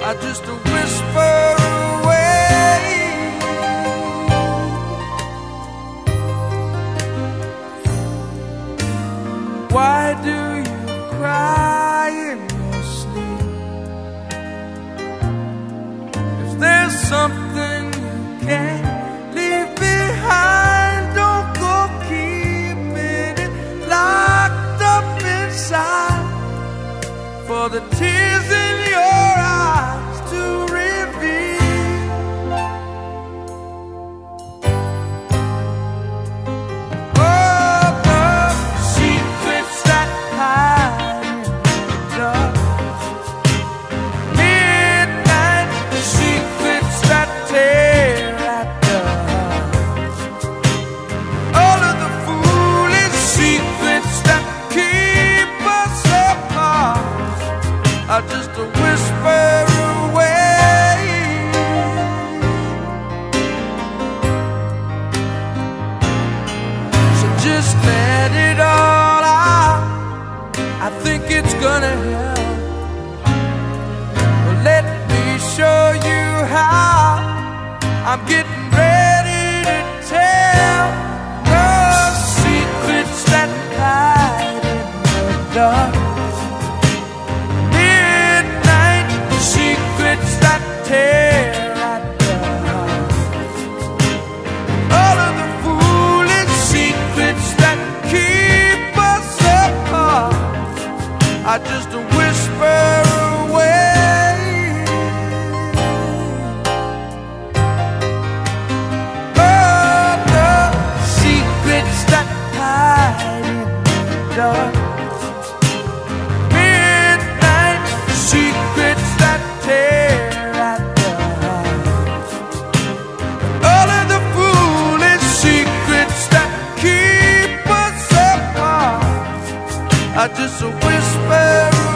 are just a whisper away. Why do you cry in your sleep? If there's something you can't leave behind, don't go keeping it locked up inside. For the tears in your eyes to reveal. Oh, the secrets that hide in the dark. Midnight secrets that tear at the heart. All of the foolish secrets that keep us apart are just a whisper away. So just let it all out. I think it's gonna help. Well, let me show you how. I'm getting ready to tell the secrets that hide in the dark. Secrets that tear at the heart. All of the foolish secrets that keep us apart are just a whisper away. Oh, the secrets that hide in the dark. Midnight secrets that tear at the heart. All of the foolish secrets that keep us apart are just a whisper